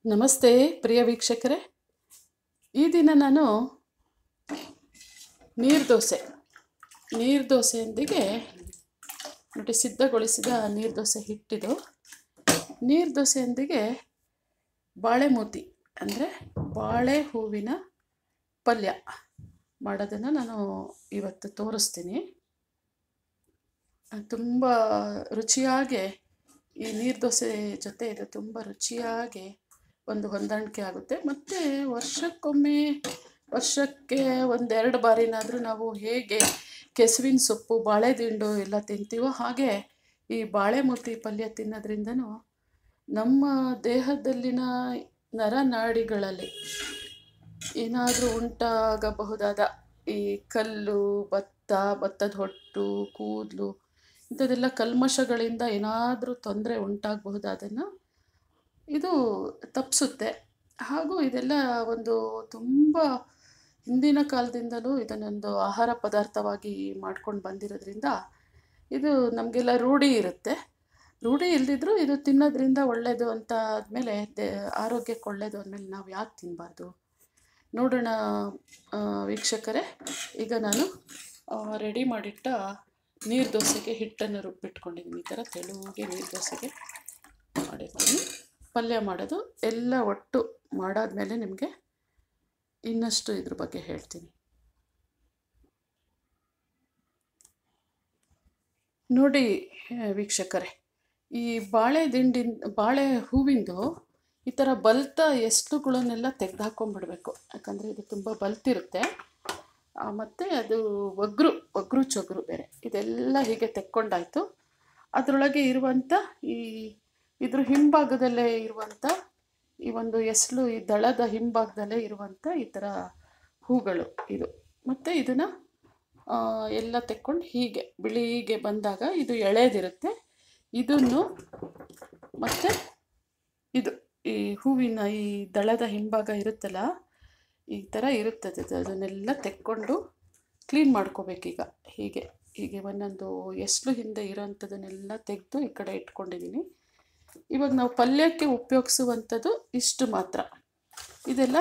ನಮಸ್ತೆ ಪ್ರಿಯ ವೀಕ್ಷಕರೇ. ಈ ದಿನ ನಾನು ನೀರ್ದೋಸೆಯೊಂದಿಗೆ ನೋಡಿ ಸಿದ್ಧಗೊಳಿಸಿದ ನೀರ್ದೋಸೆ ಹಿಟ್ಟಿದು ನೀರ್ದೋಸೆಯೊಂದಿಗೆ ಬಾಳೆಮೋತಿ ಅಂದರೆ ಬಾಳೆ ಹೂವಿನ ಪಲ್ಯ ಮಾಡೋದನ್ನು ನಾನು ಇವತ್ತು ತೋರಿಸ್ತೀನಿ. ತುಂಬ ರುಚಿಯಾಗಿ ಈ ನೀರ್ದೋಸೆ ಜೊತೆ ಇದು ತುಂಬ ರುಚಿಯಾಗಿ ಒಂದು ಹೊಂದಾಣಿಕೆ ಆಗುತ್ತೆ. ಮತ್ತು ವರ್ಷಕ್ಕೆ ಒಂದೆರಡು ಬಾರಿನಾದರೂ ನಾವು ಹೇಗೆ ಕೆಸುವಿನ ಸೊಪ್ಪು ಬಾಳೆದಿಂಡು ಎಲ್ಲ ತಿಂತೀವೋ ಹಾಗೆ ಈ ಬಾಳೆಮೋತಿ ಪಲ್ಯ ತಿನ್ನೋದ್ರಿಂದನೂ ನಮ್ಮ ದೇಹದಲ್ಲಿನ ನರನಾಡಿಗಳಲ್ಲಿ ಏನಾದರೂ ಉಂಟಾಗಬಹುದಾದ ಈ ಕಲ್ಲು, ಭತ್ತದ ಹೊಟ್ಟು, ಕೂದಲು ಇಂಥದ್ದೆಲ್ಲ ಕಲ್ಮಶಗಳಿಂದ ಏನಾದರೂ ತೊಂದರೆ ಉಂಟಾಗಬಹುದಾದನ್ನು ಇದು ತಪ್ಪಿಸುತ್ತೆ. ಹಾಗೂ ಇದೆಲ್ಲ ಒಂದು ತುಂಬ ಹಿಂದಿನ ಕಾಲದಿಂದಲೂ ಇದನ್ನೊಂದು ಆಹಾರ ಪದಾರ್ಥವಾಗಿ ಮಾಡ್ಕೊಂಡು ಬಂದಿರೋದ್ರಿಂದ ಇದು ನಮಗೆಲ್ಲ ರೂಢಿ ಇಲ್ಲದಿದ್ದರೂ ಇದು ತಿನ್ನೋದ್ರಿಂದ ಒಳ್ಳೆಯದು ಅಂತ ಆದಮೇಲೆ ಆರೋಗ್ಯಕ್ಕೆ ಒಳ್ಳೆಯದು ಅಂದಮೇಲೆ ನಾವು ಯಾಕೆ ತಿನ್ನಬಾರ್ದು ನೋಡೋಣ ವೀಕ್ಷಕರೇ. ಈಗ ನಾನು ರೆಡಿ ಮಾಡಿಟ್ಟ ನೀರ್ದೋಸೆಗೆ ಹಿಟ್ಟನ್ನು ರುಬ್ಬಿಟ್ಕೊಂಡಿದ್ದೀನಿ. ಈ ಥರ ತೆಳುಗೆ ನೀರ್ದೋಸೆಗೆ ಮಾಡಿರ್ತೀನಿ. ಪಲ್ಯ ಮಾಡೋದು ಎಲ್ಲ ಒಟ್ಟು ಮಾಡಾದ್ಮೇಲೆ ನಿಮಗೆ ಇನ್ನಷ್ಟು ಇದ್ರ ಬಗ್ಗೆ ಹೇಳ್ತೀನಿ. ನೋಡಿ ವೀಕ್ಷಕರೇ, ಈ ಬಾಳೆ ಹೂವಿಂದು ಈ ಥರ ಬಲ್ತ ಎಸ್ಳುಗಳನ್ನೆಲ್ಲ ತೆಗೆದುಹಾಕೊಂಡ್ಬಿಡ್ಬೇಕು. ಯಾಕಂದರೆ ಇದು ತುಂಬ ಬಲ್ತಿರುತ್ತೆ. ಮತ್ತು ಅದು ಒಗ್ರು ಚೊಗ್ರು ಬೇರೆ ಇದೆಲ್ಲ ಹೀಗೆ ತೆಕ್ಕೊಂಡಾಯಿತು. ಅದರೊಳಗೆ ಇರುವಂಥ ಇದ್ರ ಹಿಂಭಾಗದಲ್ಲೇ ಇರುವಂಥ ಈ ಒಂದು ಎಸ್ಳು, ಈ ದಳದ ಹಿಂಭಾಗದಲ್ಲೇ ಇರುವಂಥ ಈ ಥರ ಹೂಗಳು ಇದು. ಮತ್ತು ಇದನ್ನು ಎಲ್ಲ ತೆಕ್ಕೊಂಡು ಹೀಗೆ ಬಿಳಿಗೆ ಬಂದಾಗ ಇದು ಎಳೆದಿರುತ್ತೆ. ಇದನ್ನು ಮತ್ತು ಇದು ಈ ಹೂವಿನ ಈ ದಳದ ಹಿಂಭಾಗ ಇರುತ್ತಲ್ಲ, ಈ ಥರ ಇರುತ್ತದೆ. ಅದನ್ನೆಲ್ಲ ತೆಕ್ಕೊಂಡು ಕ್ಲೀನ್ ಮಾಡ್ಕೋಬೇಕೀಗ. ಹೀಗೆ ಒಂದೊಂದು ಎಸ್ಳು ಹಿಂದೆ ಇರೋಂಥದ್ದನ್ನೆಲ್ಲ ತೆಗೆದು ಈ ಕಡೆ ಇಟ್ಕೊಂಡಿದ್ದೀನಿ. ಇವಾಗ ನಾವು ಪಲ್ಯಕ್ಕೆ ಉಪಯೋಗಿಸುವಂಥದ್ದು ಇಷ್ಟು ಮಾತ್ರ. ಇದೆಲ್ಲ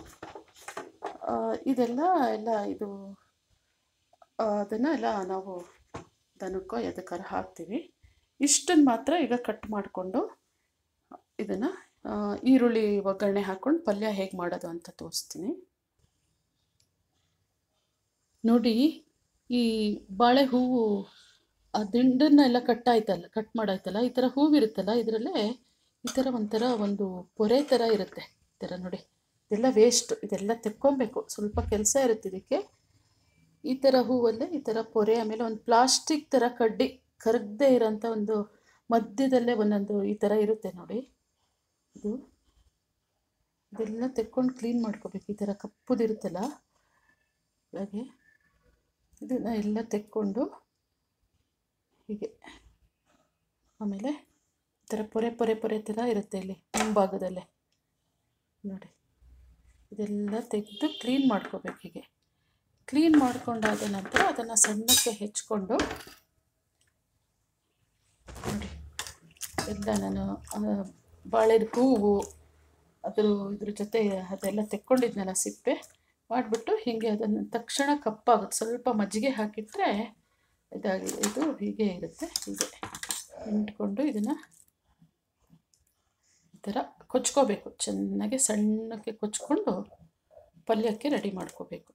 ಇದು ಅದನ್ನು ಎಲ್ಲ ನಾವು ದನಕ್ಕೋ ಎದಕ್ಕಾರ ಹಾಕ್ತೀವಿ. ಇಷ್ಟನ್ನು ಮಾತ್ರ ಈಗ ಕಟ್ ಮಾಡಿಕೊಂಡು ಇದನ್ನು ಈರುಳ್ಳಿ ಒಗ್ಗರಣೆ ಹಾಕ್ಕೊಂಡು ಪಲ್ಯ ಹೇಗೆ ಮಾಡೋದು ಅಂತ ತೋರಿಸ್ತೀನಿ. ನೋಡಿ, ಈ ಬಾಳೆ ಹೂವು ಆ ದಿಂಡನ್ನೆಲ್ಲ ಕಟ್ ಮಾಡಾಯ್ತಲ್ಲ, ಈ ಥರ ಹೂವಿರುತ್ತಲ್ಲ, ಇದರಲ್ಲೇ ಈ ಥರ ಒಂದು ಪೊರೆ ಥರ ಇರುತ್ತೆ. ಈ ಥರ ನೋಡಿ, ಇದೆಲ್ಲ ವೇಸ್ಟ್, ಇದೆಲ್ಲ ತೆಕ್ಕೊಬೇಕು. ಸ್ವಲ್ಪ ಕೆಲಸ ಇರುತ್ತೆ ಇದಕ್ಕೆ. ಈ ಥರ ಹೂವಲ್ಲೇ ಈ ಥರ ಪೊರೆ, ಆಮೇಲೆ ಒಂದು ಪ್ಲಾಸ್ಟಿಕ್ ಥರ ಕಡ್ಡಿ ಕರಗದೆ ಇರೋಂಥ ಒಂದು ಮಧ್ಯದಲ್ಲೇ ಒಂದೊಂದು ಈ ಥರ ಇರುತ್ತೆ ನೋಡಿ. ಇದೆಲ್ಲ ತೆಕ್ಕೊಂಡು ಕ್ಲೀನ್ ಮಾಡ್ಕೋಬೇಕು. ಈ ಥರ ಕಪ್ಪುದಿರುತ್ತಲ್ಲ ಹಾಗೆ ಇದನ್ನು ಎಲ್ಲ ತೆಕ್ಕೊಂಡು ಹೀಗೆ, ಆಮೇಲೆ ಈ ಥರ ಪೊರೆ ಥರ ಇರುತ್ತೆ ಇಲ್ಲಿ ಹಿಂಭಾಗದಲ್ಲೇ ನೋಡಿ. ಇದೆಲ್ಲ ತೆಗೆದು ಕ್ಲೀನ್ ಮಾಡ್ಕೋಬೇಕು. ಹೀಗೆ ಕ್ಲೀನ್ ಮಾಡ್ಕೊಂಡಾದ ನಂತರ ಅದನ್ನು ಸಣ್ಣಕ್ಕೆ ಹೆಚ್ಕೊಂಡು ನೋಡಿ, ಎಲ್ಲ ನಾನು ಬಾಳೆದ ಹೂವು ಇದ್ರ ಜೊತೆ ಅದೆಲ್ಲ ತೆಕ್ಕೊಂಡಿದ್ನಲ್ಲ ಸಿಪ್ಪೆ ಮಾಡಿಬಿಟ್ಟು ಹೀಗೆ ಅದನ್ನು ತಕ್ಷಣ ಕಪ್ಪಾಗುತ್ತೆ. ಸ್ವಲ್ಪ ಮಜ್ಜಿಗೆ ಹಾಕಿಟ್ರೆ ಇದು ಹೀಗೆ ಇರುತ್ತೆ. ಹೀಗೆ ಇಟ್ಕೊಂಡು ಇದನ್ನು ಈ ಥರ ಕೊಚ್ಕೋಬೇಕು. ಚೆನ್ನಾಗಿ ಸಣ್ಣಕ್ಕೆ ಕೊಚ್ಕೊಂಡು ಪಲ್ಯಕ್ಕೆ ರೆಡಿ ಮಾಡ್ಕೋಬೇಕು.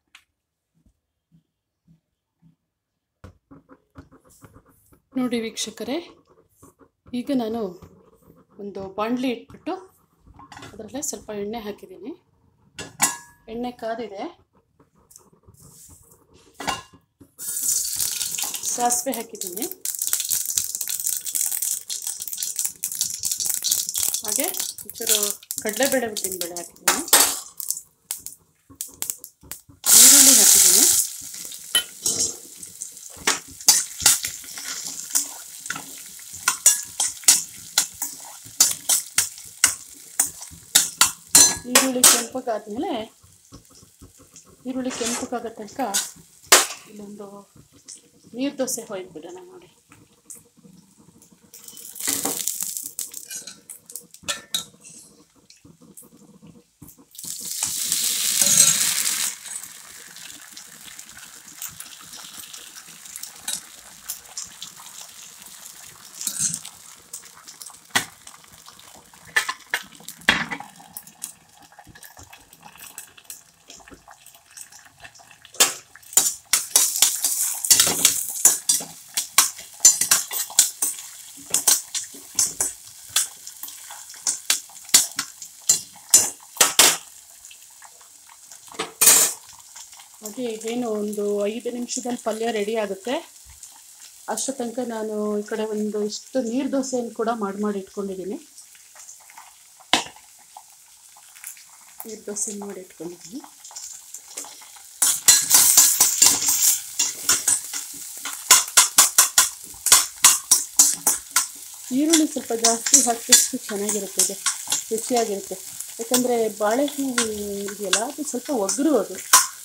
ನೋಡಿ ವೀಕ್ಷಕರೇ, ಈಗ ನಾನು ಒಂದು ಬಾಣಲಿ ಇಟ್ಬಿಟ್ಟು ಅದರಲ್ಲೇ ಸ್ವಲ್ಪ ಎಣ್ಣೆ ಹಾಕಿದ್ದೀನಿ. ಎಣ್ಣೆ ಕಾದಿದೆ. ಸಾಸಿವೆ ಹಾಕಿದ್ದೀನಿ. ಹಾಗೆ ಒಂಚೂರು ಕಡಲೆಬೇಳೆ, ಉದ್ದಿನಬೇಳೆ ಹಾಕಿದ್ದೀನಿ. ಈರುಳ್ಳಿ ಹಾಕಿದ್ದೀನಿ. ಈರುಳ್ಳಿ ಕೆಂಪಗಾದ ತನಕ ಇಲ್ಲೊಂದು ನೀರ್ದೋಸೆ ಹೊಯ್ದುಬಿಡೋಣ ನೋಡಿ. ಹಾಗೆ ಏನು ಒಂದು 5 ನಿಮಿಷದಲ್ಲಿ ಪಲ್ಯ ರೆಡಿ ಆಗುತ್ತೆ. ಅಷ್ಟರ ತನಕ ನಾನು ಈ ಕಡೆ ಒಂದು ಇಷ್ಟು ನೀರು ದೋಸೆಯನ್ನು ಕೂಡ ಮಾಡಿ ಇಟ್ಕೊಂಡಿದ್ದೀನಿ. ನೀರು ದೋಸೆ ಮಾಡಿ ಇಟ್ಕೊಂಡಿದ್ದೀನಿ. ಈರುಳ್ಳಿ ಸ್ವಲ್ಪ ಜಾಸ್ತಿ ಹಾಕಿದಷ್ಟು ಚೆನ್ನಾಗಿರುತ್ತೆ, ಇದೆ ರುಚಿಯಾಗಿರುತ್ತೆ. ಯಾಕಂದರೆ ಬಾಳೆಹೂವು ಇದೆಯಲ್ಲ ಅದು ಸ್ವಲ್ಪ ಒಗ್ಗರು, ಅದು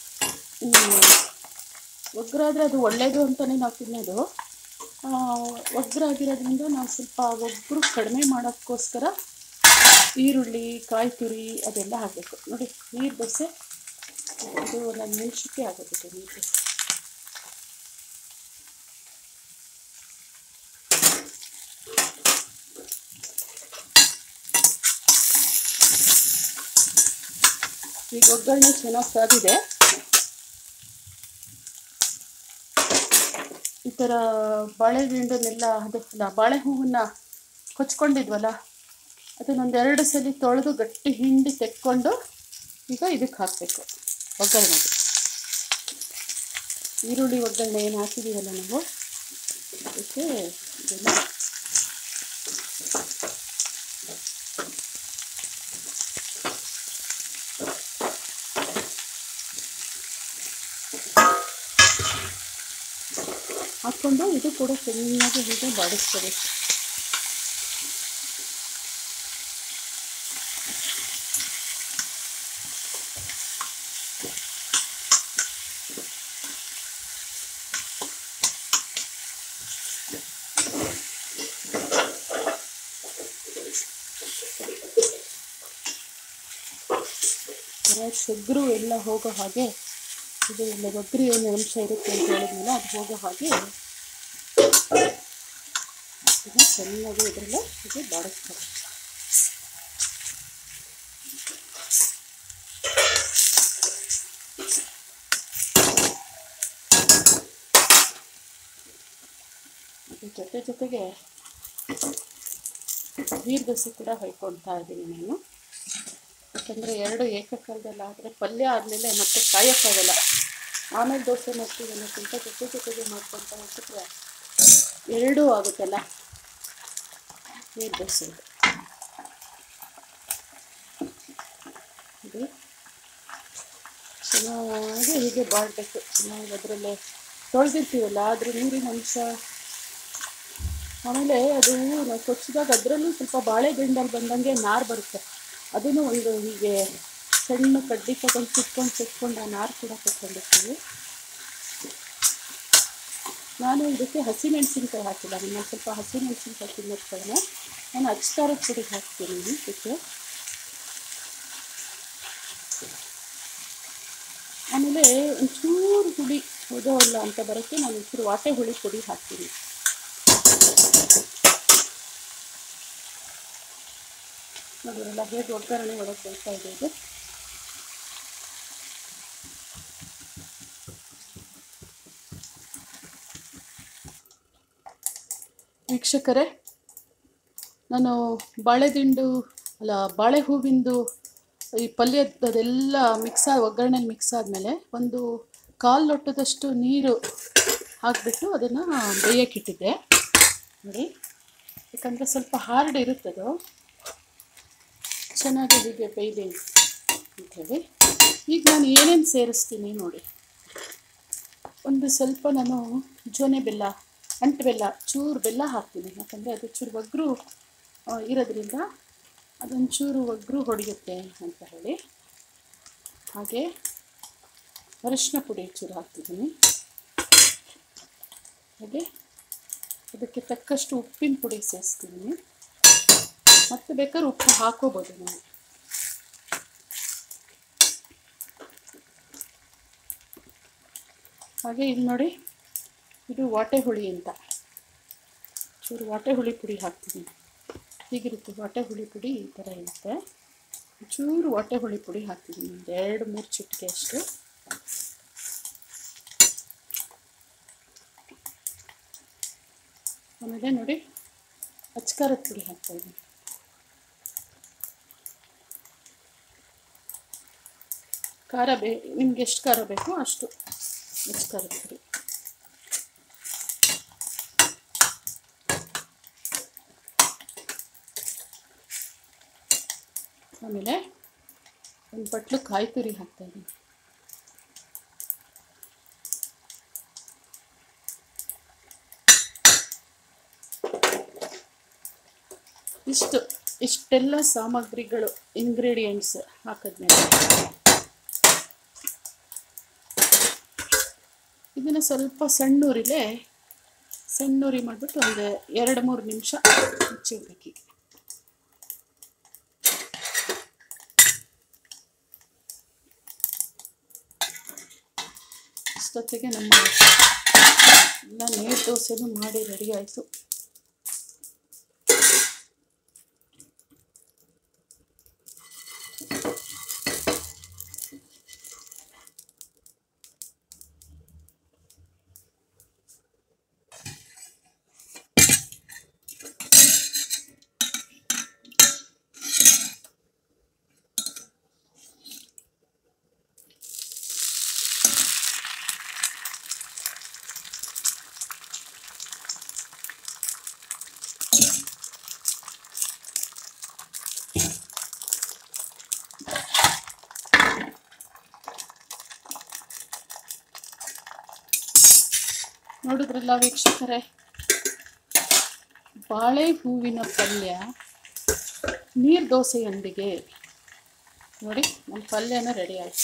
ಒಗ್ಗರಾದರೆ ಅದು ಒಳ್ಳೆಯದು ಅಂತಲೇ ನಾವು ತಿನ್ನೋದು. ಒಗ್ಗರಾಗಿರೋದ್ರಿಂದ ನಾವು ಸ್ವಲ್ಪ ಒಗ್ಗರು ಕಡಿಮೆ ಮಾಡೋಕ್ಕೋಸ್ಕರ ಈರುಳ್ಳಿ, ಕಾಯಿ ತುರಿ ಅದೆಲ್ಲ ಹಾಕಬೇಕು. ನೋಡಿ ನೀರು ದೋಸೆ ಇದು 1 ನಿಮಿಷಕ್ಕೆ ಆಗೋಗುತ್ತೆ ನೀರು ದೋಸೆ. ಈಗ ಒಗ್ಗರಣೆ ಚೆನ್ನಾಗಿ ಕಾದಿದೆ. ಈ ಥರ ಬಾಳೆದಿಂಡನ್ನೆಲ್ಲ ಅದಲ್ಲ ಬಾಳೆಹೂವನ್ನು ಕೊಚ್ಕೊಂಡಿದ್ವಲ್ಲ ಅದನ್ನೊಂದು 2 ಸಲ ತೊಳೆದು ಗಟ್ಟಿ ಹಿಂಡಿ ತೆಕ್ಕೊಂಡು ಈಗ ಇದಕ್ಕೆ ಹಾಕಬೇಕು ಒಗ್ಗರಣೆಗೆ. ಈರುಳ್ಳಿ ಒಗ್ಗರಣೆ ಏನು ಹಾಕಿದ್ದೀವಲ್ಲ ನಾವು ಅದಕ್ಕೆ ಇದೆಲ್ಲ ಹಾಕ್ಕೊಂಡು ಇದು ಕೂಡ ಚೆನ್ನಾಗಿ ಹೀಗೆ ಬಾಡಿಸ್ಕೋಬೇಕು. ಸೊಗ್ರು ಎಲ್ಲ ಹೋಗೋ ಹಾಗೆ ಇದು ಎಲ್ಲ ಒಗ್ಗರಿ ಏನು ಅಂಶ ಇರುತ್ತೆ ಅಂತ ಹೇಳಿದ್ಮೇಲೆ ಅದು ಹೋಗೋ ಹಾಗೆ ಇದನ್ನು ಚೆನ್ನಾಗಿ ಇದರಲ್ಲೇ ಇದು ಬಾಡಿಸ್ತಾರೆ. ಅದ್ರ ಜೊತೆಗೆ ನೀರು ದೋಸೆ ಕೂಡ ಹೊಯ್ಕೊಳ್ತಾ ಇದ್ದೀನಿ ನಾನು. ಯಾಕಂದರೆ 2 ಏಕಕಾಲದಲ್ಲಿ ಆದರೆ ಪಲ್ಯ ಆದಮೇಲೆ ಮತ್ತೆ ಕಾಯೋಕ್ಕಾಗಲ್ಲ. ಆಮೇಲೆ ದೋಸೆ ಮಾಡ್ತೀವಿ ಅನ್ನೋಕ್ಕಿಂತ ಜೊತೆಗೆ ಮಾಡ್ಕೊತಾ ಹೋಗ್ಬಿಟ್ರೆ 2 ಆಗುತ್ತಲ್ಲ. ನೀರು ದೋಸೆ ಇದು ಚೆನ್ನಾಗಿ ಹೀಗೆ ಬಾಡಬೇಕು. ಚೆನ್ನಾಗಿ ಅದರಲ್ಲೇ ತೊಳೆದಿರ್ತೀವಲ್ಲ ಅದ್ರ ನೀರಿನ ಅಂಶ, ಆಮೇಲೆ ಅದು ನಾವು ಕೊಚ್ಚಿದಾಗ ಅದರಲ್ಲೂ ಸ್ವಲ್ಪ ಬಾಳೆದಿಂಡಲ್ಲಿ ಬಂದಂಗೆ ನಾರು ಬರುತ್ತೆ. ಅದನ್ನು ಒಂದು ಹೀಗೆ ಸಣ್ಣ ಕಡ್ಡಿ ತಗೊಂಡು ಸುಟ್ಕೊಂಡು ಆ ನಾರು ಕೂಡ ಕೊಟ್ಕೊಂಡಿರ್ತೀವಿ. ನಾನು ಇದಕ್ಕೆ ಹಸಿಮೆಣಸಿನ್ಕಾಯಿ ಹಾಕಿಲ್ಲ. ನಾನು ಸ್ವಲ್ಪ ಹಸಿಮೆಣಸಿನ್ಕಾಯಿ ತಿನ್ನಿರ್ತಾನೆ. ನಾನು ಅಚ್ಕಾರದ ಪುಡಿ ಹಾಕ್ತೀನಿ ಇದಕ್ಕೆ. ಆಮೇಲೆ ಒಂಚೂರು ಹುಳಿ ಹೋಗೋಲ್ಲ ಅಂತ ಬರೋಕ್ಕೆ ನಾನು ಒಂಚೂರು ವಾಟೆ ಹುಳಿ ಪುಡಿ ಹಾಕ್ತೀನಿ. ನೋಡಿರಲ್ಲ ಹೇಗೆ ಒಗ್ಗರಣೆ ಒಳಗೆ ಬರ್ತಾ ಇದೆ ಇದು. ವೀಕ್ಷಕರೇ, ನಾನು ಬಾಳೆ ಹೂವಿಂದು ಈ ಪಲ್ಯದೆಲ್ಲ ಒಗ್ಗರಣೆಲಿ ಮಿಕ್ಸ್ ಆದಮೇಲೆ ಒಂದು 1/4 ಲೋಟದಷ್ಟು ನೀರು ಹಾಕಿಬಿಟ್ಟು ಅದನ್ನು ಬೇಯಕ್ಕಿಟ್ಟಿದ್ದೆ ನೋಡಿ. ಯಾಕಂದರೆ ಸ್ವಲ್ಪ ಹಾರ್ಡ್ ಇರುತ್ತದು, ಚೆನ್ನಾಗಿ ಹೀಗೆ ಬೇಯ್ದೆ ಅಂಥೇಳಿ. ಈಗ ನಾನು ಏನೇನು ಸೇರಿಸ್ತೀನಿ ನೋಡಿ. ಒಂದು ಸ್ವಲ್ಪ ನಾನು ಜೋನೆ ಬೆಲ್ಲ, ಅಂಟು ಬೆಲ್ಲ, ಚೂರು ಬೆಲ್ಲ ಹಾಕ್ತೀನಿ. ಯಾಕಂದರೆ ಅದು ಚೂರು ಒಗ್ಗರು ಇರೋದ್ರಿಂದ ಅದೊಂಚೂರು ಒಗ್ಗರು ಹೊಡೆಯುತ್ತೆ ಅಂತ ಹೇಳಿ. ಹಾಗೆ ಅರಿಶಿನ ಪುಡಿ ಚೂರು ಹಾಕ್ತಿದ್ದೀನಿ. ಹಾಗೆ ಅದಕ್ಕೆ ತಕ್ಕಷ್ಟು ಉಪ್ಪಿನ ಪುಡಿ ಸೇರಿಸ್ತೀನಿ. ಮತ್ತು ಬೇಕಾದ್ರೆ ಉಪ್ಪು ಹಾಕೋಬೋದು ನಾವು. ಹಾಗೆ ಇಲ್ಲಿ ನೋಡಿ, ಇದು ವಾಟೆ ಹುಳಿ ಅಂತ ಚೂರು ವಾಟೆ ಹುಳಿ ಪುಡಿ ಹಾಕ್ತಿದ್ದೀನಿ. ಹೀಗಿರುತ್ತೆ ವಾಟೆ ಹುಳಿ ಪುಡಿ, ಈ ಥರ ಇರುತ್ತೆ. ಚೂರು ವಾಟೆ ಹುಳಿ ಪುಡಿ ಹಾಕ್ತಿದ್ದೀನಿ, ಒಂದು 2-3 ಚಿಟಿಕೆ ಅಷ್ಟು. ಆಮೇಲೆ ನೋಡಿ ಅಚ್ಕಾರದ ಪುಡಿ ಹಾಕ್ತಾಯಿದ್ದೀನಿ. ಖಾರ ನಿಮ್ಗೆ ಎಷ್ಟು ಖಾರ ಬೇಕೋ ಅಷ್ಟು ಖಾರ ಬೇಕು. ಆಮೇಲೆ ಒಂದು ಬಟ್ಲು ಕಾಯಿ ತುರಿ ಹಾಕ್ತಾಯಿದ್ದೀನಿ. ಇಷ್ಟೆಲ್ಲ ಸಾಮಗ್ರಿಗಳು ಇಂಗ್ರೀಡಿಯೆಂಟ್ಸ್ ಹಾಕಿದ್ಮೇಲೆ ಇದನ್ನು ಸ್ವಲ್ಪ ಸಣ್ಣೂರಿ ಮಾಡಿಬಿಟ್ಟು ಒಂದು 2-3 ನಿಮಿಷ ಮುಚ್ಚಿಡ್ಬೇಕು. ಇಷ್ಟೊತ್ತಿಗೆ ನಮ್ಮ ಎಲ್ಲ ನೀರು ದೋಸೆನೂ ಮಾಡಿ ರೆಡಿ ಆಯಿತು. ನೋಡಿದ್ರಲ್ಲ ವೀಕ್ಷಕರೇ, ಬಾಳೆ ಹೂವಿನ ಪಲ್ಯ ನೀರು ದೋಸೆಯೊಂದಿಗೆ. ನೋಡಿ ನಮ್ಮ ಪಲ್ಯನ ರೆಡಿ ಆಯಿತು.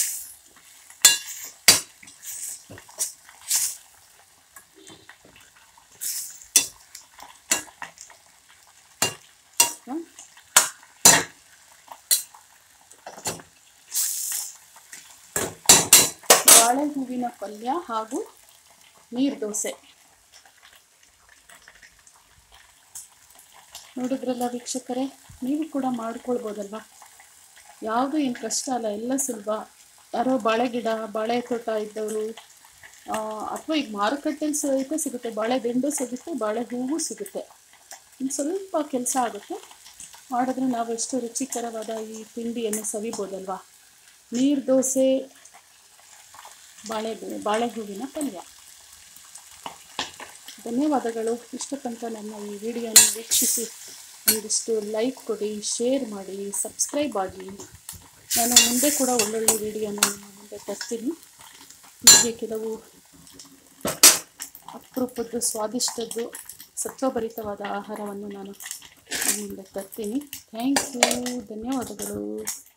ಬಾಳೆ ಹೂವಿನ ಪಲ್ಯ ಹಾಗೂ ನೀರು ದೋಸೆ ನೋಡಿದ್ರಲ್ಲ ವೀಕ್ಷಕರೇ, ನೀವು ಕೂಡ ಮಾಡ್ಕೊಳ್ಬೋದಲ್ವ. ಯಾವುದೂ ಏನು ಕಷ್ಟ ಅಲ್ಲ, ಎಲ್ಲ ಸುಲಭ. ಯಾರೋ ಬಾಳೆ ಗಿಡ, ಬಾಳೆ ತೋಟ ಇದ್ದವರು, ಅಥವಾ ಈಗ ಮಾರುಕಟ್ಟೆಯಲ್ಲಿ ಸಹಿತ ಸಿಗುತ್ತೆ, ಬಾಳೆ ದಿಂಡು ಸಿಗುತ್ತೆ, ಬಾಳೆ ಹೂವು ಸಿಗುತ್ತೆ. ಇನ್ನು ಸ್ವಲ್ಪ ಕೆಲಸ ಆಗುತ್ತೆ, ಮಾಡಿದ್ರೆ ನಾವು ಎಷ್ಟು ರುಚಿಕರವಾದ ಈ ತಿಂಡಿಯನ್ನು ಸವಿಬೋದಲ್ವ. ನೀರು ದೋಸೆ, ಬಾಳೆ ಹೂವಿನ ಪಲ್ಯ. ಧನ್ಯವಾದಗಳು. ಇಷ್ಟ ತನಕ ನನ್ನ ಈ ವಿಡಿಯೋನ ವೀಕ್ಷಿಸಿ ಒಂದಿಷ್ಟು ಲೈಕ್ ಕೊಡಿ, ಶೇರ್ ಮಾಡಿ, ಸಬ್ಸ್ಕ್ರೈಬ್ ಆಗಿ. ನಾನು ಮುಂದೆ ಕೂಡ ಒಳ್ಳೊಳ್ಳೆ ವಿಡಿಯೋನ ನಿಮ್ಮ ಮುಂದೆ ತರ್ತೀನಿ. ಹೀಗೆ ಕೆಲವು ಅಪರೂಪದ್ದು, ಸ್ವಾದಿಷ್ಟದ್ದು, ಸತ್ವಭರಿತವಾದ ಆಹಾರವನ್ನು ನಾನು ನಿಮ್ಮ ಮುಂದೆ ತರ್ತೀನಿ. Thank you. ಧನ್ಯವಾದಗಳು.